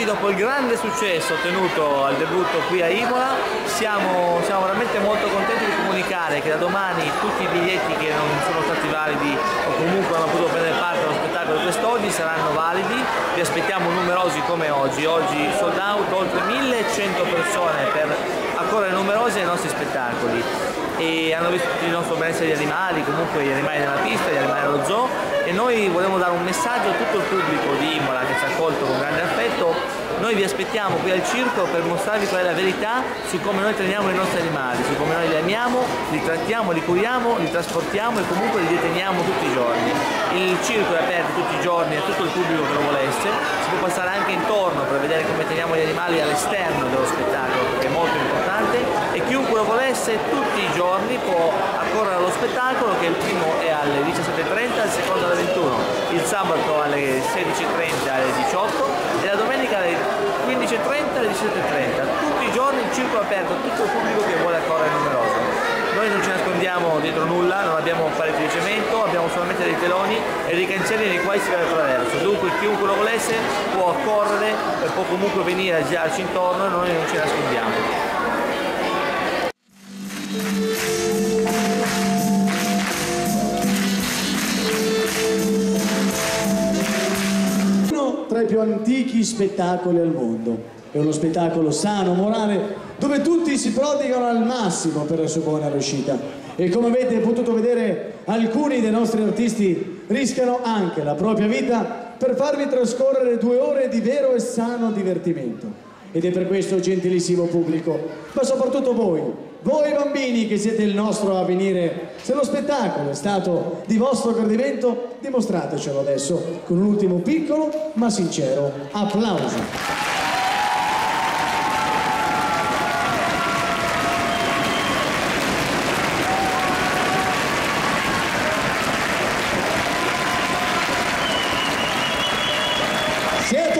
dopo il grande successo ottenuto al debutto qui a Imola siamo veramente molto contenti di comunicare che da domani tutti i biglietti che non sono stati validi o comunque non hanno potuto prendere parte allo spettacolo di quest'oggi saranno validi. Vi aspettiamo numerosi come oggi sold out, oltre 1100 persone per accorrere numerosi ai nostri spettacoli, e hanno visto tutti il nostro benessere di animali, comunque gli animali della pista, gli animali dello zoo, e noi volevamo dare un messaggio a tutto il pubblico di Imola che ci ha accolto con grande affetto. Noi vi aspettiamo qui al circo per mostrarvi qual è la verità su come noi trainiamo i nostri animali, su come noi li amiamo, li trattiamo, li curiamo, li trasportiamo e comunque li deteniamo tutti i giorni. Il circo è aperto tutti i giorni a tutto il pubblico che lo volesse, si può passare anche intorno per vedere come teniamo gli animali all'esterno dello spettacolo, perché è molto importante, e chiunque lo volesse tutti i giorni può accorrere allo spettacolo, che il primo è alle 17:30, il secondo alle 21, il sabato alle 16:30 alle 18 e la domenica alle 15:30 alle 17:30. Tutti i giorni il circo è aperto a tutto il pubblico che vuole accorrere numeroso. Noi non ci nascondiamo dietro nulla, non abbiamo pareti di cemento, abbiamo solamente dei teloni e dei cancelli nei quali si va attraverso. Dunque chiunque lo volesse può accorrere e può comunque venire a girarci intorno e noi non ci nascondiamo. Tra i più antichi spettacoli al mondo. È uno spettacolo sano, morale, dove tutti si prodigano al massimo per la sua buona riuscita. E come avete potuto vedere, alcuni dei nostri artisti rischiano anche la propria vita per farvi trascorrere 2 ore di vero e sano divertimento. Ed è per questo, gentilissimo pubblico, ma soprattutto voi bambini che siete il nostro avvenire, se lo spettacolo è stato di vostro gradimento, dimostratecelo adesso con un ultimo piccolo ma sincero applauso. Siete